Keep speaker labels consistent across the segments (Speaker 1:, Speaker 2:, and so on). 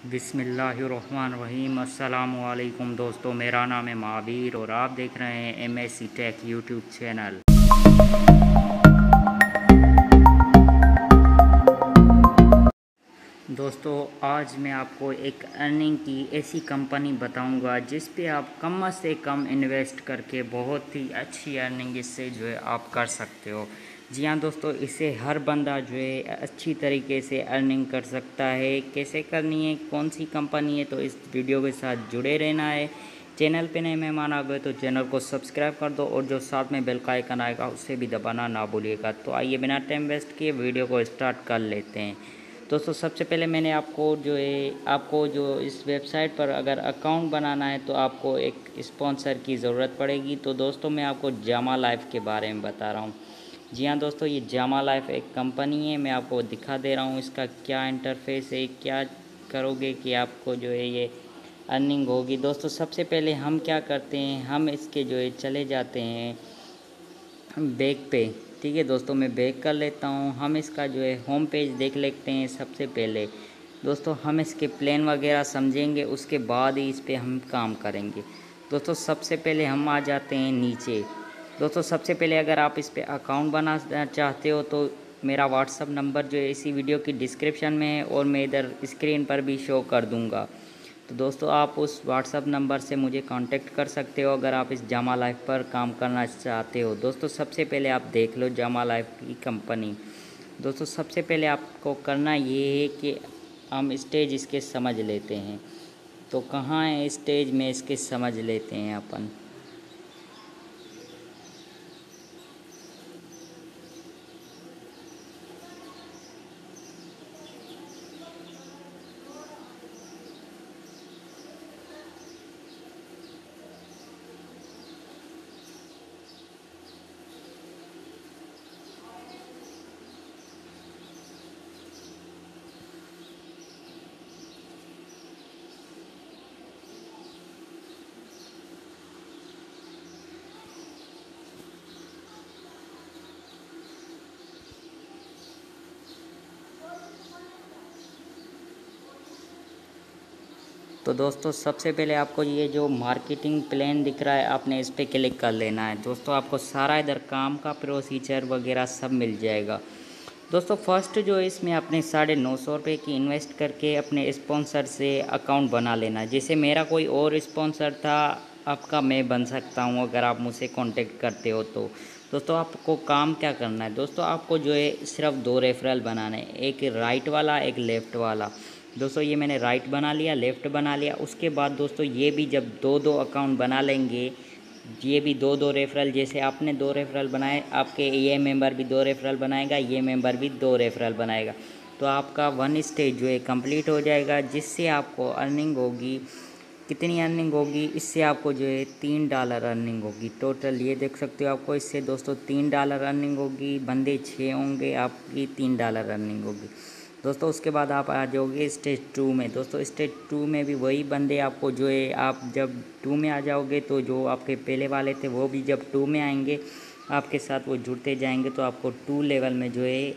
Speaker 1: बिस्मिल्लाहिर्रहमानिर्रहीम। अस्सलामुअलैकुम दोस्तों, मेरा नाम है महावीर और आप देख रहे हैं MSC टेक यूट्यूब चैनल। दोस्तों, आज मैं आपको एक अर्निंग की ऐसी कंपनी बताऊंगा जिस पे आप कम से कम इन्वेस्ट करके बहुत ही अच्छी अर्निंग इससे जो है आप कर सकते हो। जी हाँ दोस्तों, इससे हर बंदा जो है अच्छी तरीके से अर्निंग कर सकता है। कैसे करनी है, कौन सी कंपनी है, तो इस वीडियो के साथ जुड़े रहना है। चैनल पे नए मेहमान आ गए तो चैनल को सब्सक्राइब कर दो और जो साथ में बेल का आइकन आएगा उसे भी दबाना ना भूलिएगा। तो आइए बिना टाइम वेस्ट किए वीडियो को स्टार्ट कर लेते हैं। दोस्तों, सबसे पहले मैंने आपको जो इस वेबसाइट पर अगर अकाउंट बनाना है तो आपको एक स्पॉन्सर की ज़रूरत पड़ेगी। तो दोस्तों, मैं आपको जामा लाइफ के बारे में बता रहा हूँ। जी हाँ दोस्तों, ये जामा लाइफ एक कंपनी है। मैं आपको दिखा दे रहा हूँ इसका क्या इंटरफेस है, क्या करोगे कि आपको जो है ये अर्निंग होगी। दोस्तों, सबसे पहले हम क्या करते हैं, हम इसके जो है चले जाते हैं बैक पे। ठीक है दोस्तों, मैं बैक कर लेता हूँ। हम इसका जो है होम पेज देख लेते हैं। सबसे पहले दोस्तों हम इसके प्लान वगैरह समझेंगे, उसके बाद ही इस पर हम काम करेंगे। दोस्तों, सबसे पहले हम आ जाते हैं नीचे। दोस्तों, सबसे पहले अगर आप इस पर अकाउंट बनाना चाहते हो तो मेरा व्हाट्सअप नंबर जो है इसी वीडियो की डिस्क्रिप्शन में है और मैं इधर स्क्रीन पर भी शो कर दूँगा। तो दोस्तों, आप उस व्हाट्सअप नंबर से मुझे कांटेक्ट कर सकते हो अगर आप इस जामा लाइफ पर काम करना चाहते हो। दोस्तों, सबसे पहले आप देख लो जामा लाइफ की कंपनी। दोस्तों, सबसे पहले आपको करना ये है कि हम स्टेज इसके समझ लेते हैं। तो कहाँ है स्टेज में इसके समझ लेते हैं अपन। तो दोस्तों, सबसे पहले आपको ये जो मार्केटिंग प्लान दिख रहा है आपने इस पर क्लिक कर लेना है। दोस्तों, आपको सारा इधर काम का प्रोसीजर वगैरह सब मिल जाएगा। दोस्तों, फर्स्ट जो है इसमें अपने 950 रुपये की इन्वेस्ट करके अपने स्पॉन्सर से अकाउंट बना लेना है। जैसे मेरा कोई और स्पॉन्सर था, आपका मैं बन सकता हूँ अगर आप मुझसे कांटेक्ट करते हो तो। दोस्तों, आपको काम क्या करना है, दोस्तों आपको जो है सिर्फ 2 रेफरल बनाने हैं, एक राइट वाला एक लेफ़्ट वाला। दोस्तों, ये मैंने राइट बना लिया, लेफ़्ट बना लिया। उसके बाद दोस्तों ये भी जब 2-2 अकाउंट बना लेंगे, ये भी 2-2 रेफरल, जैसे आपने 2 रेफरल बनाए, आपके ये मेंबर भी 2 रेफरल बनाएगा, ये मेंबर भी 2 रेफरल बनाएगा। तो आपका 1 स्टेज जो है कंप्लीट हो जाएगा, जिससे आपको अर्निंग होगी। कितनी अर्निंग होगी, इससे आपको जो है $3 अर्निंग होगी टोटल। ये देख सकते हो, आपको इससे दोस्तों $3 अर्निंग होगी। बंदे 6 होंगे, आपकी $3 अर्निंग होगी। दोस्तों, उसके बाद आप आ जाओगे स्टेज 2 में। दोस्तों, स्टेज 2 में भी वही बंदे आपको जो है, आप जब 2 में आ जाओगे तो जो आपके पहले वाले थे वो भी जब 2 में आएंगे आपके साथ वो जुड़ते जाएंगे, तो आपको 2 लेवल में जो है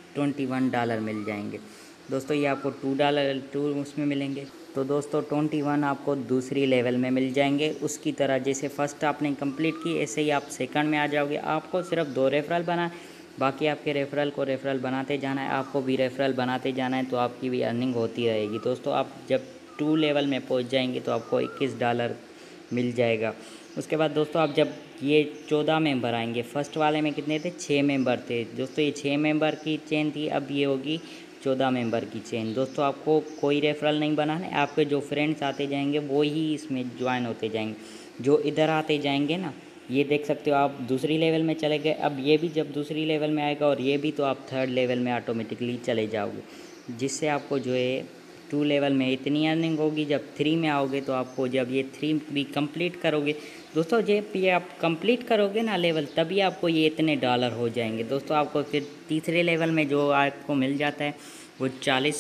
Speaker 1: $21 मिल जाएंगे। दोस्तों, ये आपको $2 उसमें मिलेंगे। तो दोस्तों, 21 आपको दूसरी लेवल में मिल जाएंगे। उसकी तरह जैसे फ़र्स्ट आपने कंप्लीट की, ऐसे ही आप सेकंड में आ जाओगे। आपको सिर्फ 2 रेफरल बना, बाकी आपके रेफरल को रेफरल बनाते जाना है, आपको भी रेफरल बनाते जाना है, तो आपकी भी अर्निंग होती रहेगी। दोस्तों, आप जब 2 लेवल में पहुंच जाएंगे तो आपको $21 मिल जाएगा। उसके बाद दोस्तों, आप जब ये 14 मेंबर आएंगे, फर्स्ट वाले में कितने थे, 6 मेंबर थे। दोस्तों, ये 6 मेंबर की चेन थी, अब ये होगी 14 मेंबर की चेन। दोस्तों, आपको कोई रेफरल नहीं बनाना है, आपके जो फ्रेंड्स आते जाएंगे वो ही इसमें ज्वाइन होते जाएंगे। जो इधर आते जाएंगे ना, ये देख सकते हो आप दूसरी लेवल में चले गए। अब ये भी जब दूसरी लेवल में आएगा और ये भी, तो आप 3rd लेवल में ऑटोमेटिकली चले जाओगे, जिससे आपको जो है 2 लेवल में इतनी अर्निंग होगी। जब 3 में आओगे तो आपको, जब ये 3 भी कंप्लीट करोगे दोस्तों, जब ये आप कंप्लीट करोगे ना लेवल, तभी आपको ये इतने डॉलर हो जाएंगे। दोस्तों, आपको फिर तीसरे लेवल में जो आपको मिल जाता है वो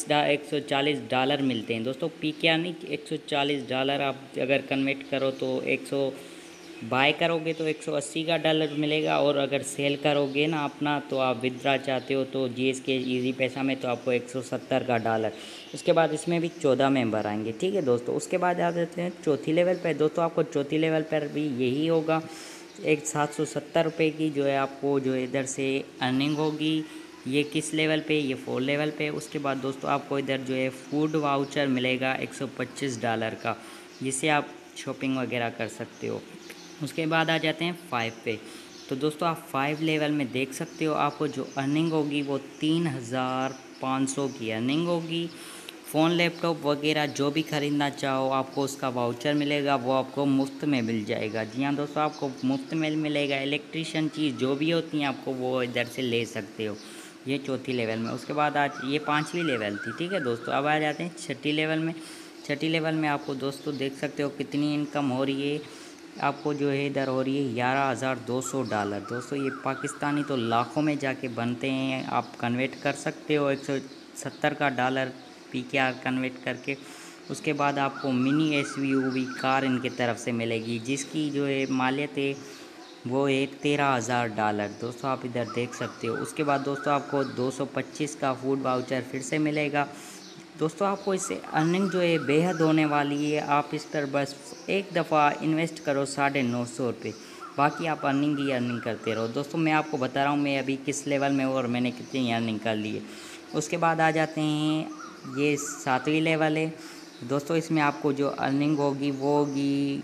Speaker 1: $140 मिलते हैं। दोस्तों, पी क्या नहीं, $140 आप अगर कन्वर्ट करो तो बाय करोगे तो 180 का डॉलर मिलेगा, और अगर सेल करोगे ना अपना, तो आप विदड्रा चाहते हो तो GSK ईजी पैसा में, तो आपको 170 का डॉलर। उसके बाद इसमें भी 14 मेंबर आएंगे, ठीक है दोस्तों। उसके बाद आ जाते हैं चौथी लेवल पर। दोस्तों आपको चौथी लेवल पर भी यही होगा, एक 770 रुपये की जो है आपको जो इधर से अर्निंग होगी। ये किस लेवल पे? ये 4 लेवल पे। उसके बाद दोस्तों आपको इधर जो है फूड वाउचर मिलेगा 125 डॉलर का, जिससे आप शॉपिंग वगैरह कर सकते हो। उसके बाद आ जाते हैं 5 पे। तो दोस्तों आप 5 लेवल में देख सकते हो, आपको जो अर्निंग होगी वो 3500 की अर्निंग होगी। फ़ोन लैपटॉप वगैरह जो भी ख़रीदना चाहो आपको उसका वाउचर मिलेगा, वो आपको मुफ्त में मिल जाएगा। जी हाँ दोस्तों, आपको मुफ्त में मिलेगा। इलेक्ट्रिशियन चीज़ जो भी होती हैं आपको वो इधर से ले सकते हो। ये चौथी लेवल में। उसके बाद आज ये 5वीं लेवल थी, ठीक है दोस्तों। अब आ जाते हैं छठी लेवल में। छठी लेवल में आपको दोस्तों देख सकते हो कितनी इनकम हो रही है। आपको जो है इधर हो रही है 11,200 डॉलर। दोस्तों ये पाकिस्तानी तो लाखों में जाके बनते हैं, आप कन्वर्ट कर सकते हो 170 का डॉलर PKR कन्वर्ट करके। उसके बाद आपको मिनी SUV कार इनके तरफ से मिलेगी, जिसकी जो है मालियत है वो एक 13,000 डॉलर। दोस्तों आप इधर देख सकते हो। उसके बाद दोस्तों आपको 225 का फूड वाउचर फिर से मिलेगा। दोस्तों आपको इससे अर्निंग जो है बेहद होने वाली है। आप इस पर बस एक दफ़ा इन्वेस्ट करो 950 रुपये, बाकी आप अर्निंग ही अर्निंग करते रहो। दोस्तों मैं आपको बता रहा हूँ मैं अभी किस लेवल में हूँ और मैंने कितनी अर्निंग कर ली है। उसके बाद आ जाते हैं, ये 7वीं लेवल है। दोस्तों इसमें आपको जो अर्निंग होगी वो होगी,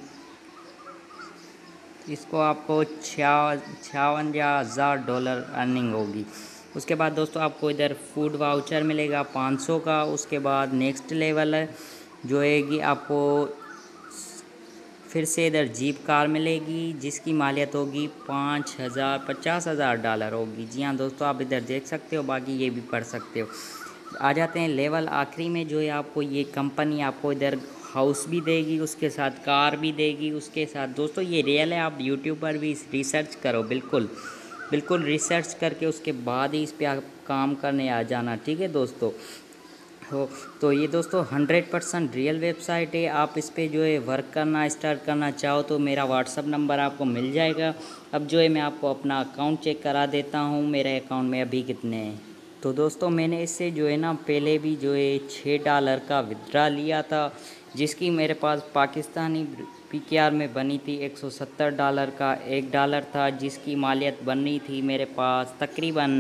Speaker 1: इसको आपको 56,000 डॉलर अर्निंग होगी। उसके बाद दोस्तों आपको इधर फूड वाउचर मिलेगा 500 का। उसके बाद नेक्स्ट लेवल है जो है आपको फिर से इधर जीप कार मिलेगी, जिसकी मालियत होगी 50,000 डॉलर होगी। जी हाँ दोस्तों, आप इधर देख सकते हो, बाकी ये भी पढ़ सकते हो। आ जाते हैं लेवल आखिरी में, जो है आपको ये कंपनी आपको इधर हाउस भी देगी, उसके साथ कार भी देगी। उसके साथ दोस्तों ये रियल है, आप यूट्यूब पर भी रिसर्च करो, बिल्कुल बिल्कुल रिसर्च करके उसके बाद ही इस पर आप काम करने आ जाना, ठीक है दोस्तों। तो ये दोस्तों 100% रियल वेबसाइट है। आप इस पर जो है वर्क करना स्टार्ट करना चाहो तो मेरा व्हाट्सअप नंबर आपको मिल जाएगा। अब जो है मैं आपको अपना अकाउंट चेक करा देता हूँ, मेरे अकाउंट में अभी कितने हैं। तो दोस्तों मैंने इससे जो है ना पहले भी जो है 6 डॉलर का विड्रा लिया था, जिसकी मेरे पास पाकिस्तानी PKR में बनी थी 170 डॉलर का। 1 डॉलर था जिसकी मालियत बनी थी मेरे पास तकरीबन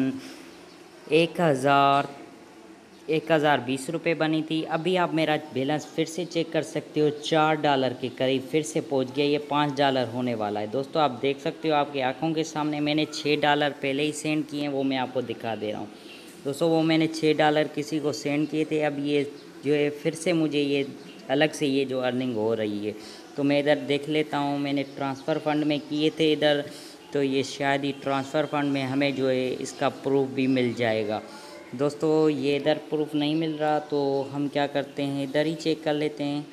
Speaker 1: 1,020 रुपये बनी थी। अभी आप मेरा बैलेंस फिर से चेक कर सकते हो, 4 डॉलर के करीब फिर से पहुंच गया। ये 5 डॉलर होने वाला है। दोस्तों आप देख सकते हो आपकी आंखों के सामने, मैंने 6 डॉलर पहले ही सेंड किए हैं, वो मैं आपको दिखा दे रहा हूँ। दोस्तों वो मैंने 6 डॉलर किसी को सेंड किए थे। अब ये जो है फिर से मुझे ये अलग से ये जो अर्निंग हो रही है, तो मैं इधर देख लेता हूँ। मैंने ट्रांसफ़र फ़ंड में किए थे इधर, तो ये शायद ही ट्रांसफ़र फ़ंड में हमें जो है इसका प्रूफ भी मिल जाएगा। दोस्तों ये इधर प्रूफ नहीं मिल रहा, तो हम क्या करते हैं इधर ही चेक कर लेते हैं।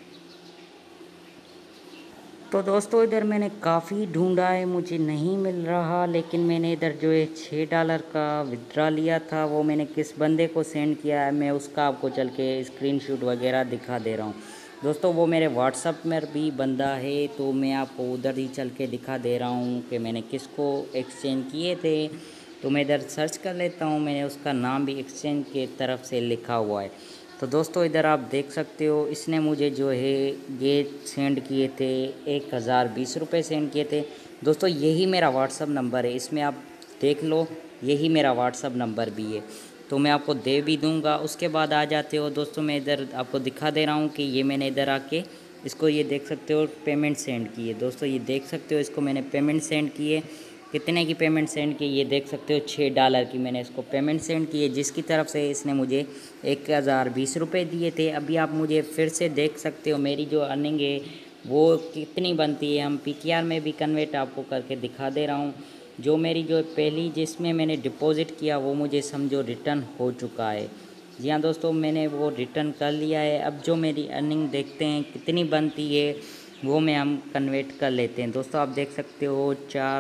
Speaker 1: तो दोस्तों इधर मैंने काफ़ी ढूंढा है, मुझे नहीं मिल रहा, लेकिन मैंने इधर जो है 6 डॉलर का विड्रा लिया था, वो मैंने किस बंदे को सेंड किया है मैं उसका आपको चल के स्क्रीनशॉट वगैरह दिखा दे रहा हूँ। दोस्तों वो मेरे व्हाट्सअप में भी बंदा है, तो मैं आपको उधर ही चल के दिखा दे रहा हूँ कि मैंने किसको एक्सचेंज किए थे। तो मैं इधर सर्च कर लेता हूँ, मैंने उसका नाम भी एक्सचेंज की तरफ से लिखा हुआ है। तो दोस्तों इधर आप देख सकते हो, इसने मुझे जो है ये सेंड किए थे 1,020 रुपये सेंड किए थे। दोस्तों यही मेरा व्हाट्सअप नंबर है, इसमें आप देख लो, यही मेरा व्हाट्सअप नंबर भी है, तो मैं आपको दे भी दूंगा। उसके बाद आ जाते हो दोस्तों, मैं इधर आपको दिखा दे रहा हूँ कि ये मैंने इधर आके इसको ये देख सकते हो पेमेंट सेंड की है। दोस्तों ये देख सकते हो, इसको मैंने पेमेंट सेंड की है। कितने की पेमेंट सेंड की ये देख सकते हो, 6 डॉलर की मैंने इसको पेमेंट सेंड की है, जिसकी तरफ से इसने मुझे 1,020 रुपये दिए थे। अभी आप मुझे फिर से देख सकते हो मेरी जो अर्निंग है वो कितनी बनती है। हम PKR में भी कन्वर्ट आपको करके दिखा दे रहा हूँ। जो मेरी जो पहली जिसमें मैंने डिपॉज़िट किया वो मुझे समझो रिटर्न हो चुका है। जी हाँ दोस्तों, मैंने वो रिटर्न कर लिया है। अब जो मेरी अर्निंग देखते हैं कितनी बनती है वो में हम कन्वर्ट कर लेते हैं। दोस्तों आप देख सकते हो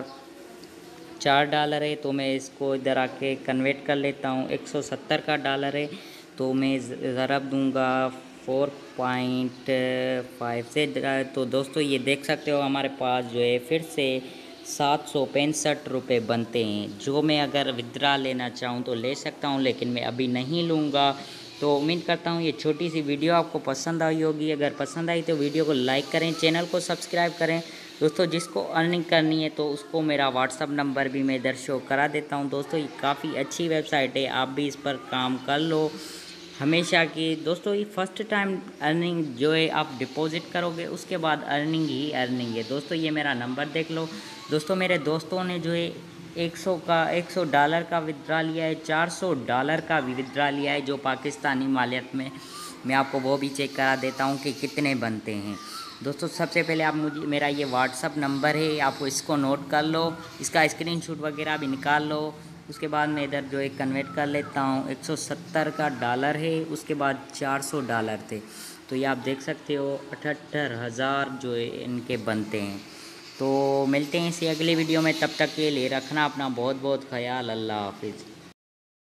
Speaker 1: 4 डॉलर है, तो मैं इसको इधर आके कन्वर्ट कर लेता हूँ। 170 का डॉलर है, तो मैं ज़रब दूंगा 4.5 से तो दोस्तों ये देख सकते हो हमारे पास जो है फिर से 765 रुपये बनते हैं, जो मैं अगर विड्रा लेना चाहूँ तो ले सकता हूँ, लेकिन मैं अभी नहीं लूँगा। तो उम्मीद करता हूँ ये छोटी सी वीडियो आपको पसंद आई होगी। अगर पसंद आई तो वीडियो को लाइक करें, चैनल को सब्सक्राइब करें। दोस्तों जिसको अर्निंग करनी है तो उसको मेरा व्हाट्सअप नंबर भी मैं इधर शो करा देता हूँ। दोस्तों ये काफ़ी अच्छी वेबसाइट है, आप भी इस पर काम कर लो हमेशा की। दोस्तों ये फर्स्ट टाइम अर्निंग जो है आप डिपॉजिट करोगे उसके बाद अर्निंग ही अर्निंग है। दोस्तों ये मेरा नंबर देख लो। दोस्तों मेरे दोस्तों ने जो है 100 डॉलर का विड्रा लिया है, 400 डॉलर का भी विड्रा लिया है जो पाकिस्तानी मालियत में। मैं आपको वो भी चेक करा देता हूँ कि कितने बनते हैं। दोस्तों सबसे पहले आप मुझे मेरा ये व्हाट्सअप नंबर है, आपको इसको नोट कर लो, इसका स्क्रीनशॉट वगैरह भी निकाल लो। उसके बाद मैं इधर जो है कन्वर्ट कर लेता हूँ। 170 का डॉलर है, उसके बाद 400 डॉलर थे, तो ये आप देख सकते हो 78,000 जो है इनके बनते हैं। तो मिलते हैं इसी अगली वीडियो में, तब तक के लिए रखना अपना बहुत बहुत ख्याल। अल्लाह हाफिज़।